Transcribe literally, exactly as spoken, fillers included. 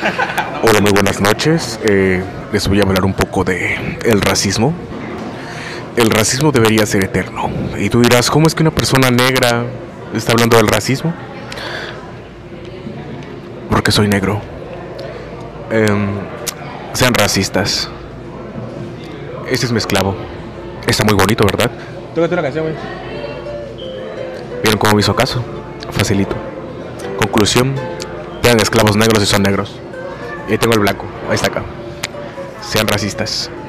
Hola, muy buenas noches. Eh, les voy a hablar un poco de el racismo. El racismo debería ser eterno. Y tú dirás, ¿cómo es que una persona negra está hablando del racismo? Porque soy negro. Em, Sean racistas. Este es mi esclavo. Está muy bonito, ¿verdad? Tócate una canción, güey. ¿Vieron cómo me hizo caso? Facilito. Conclusión: sean esclavos negros y son negros. Y ahí tengo el blanco. Ahí está acá. Sean racistas.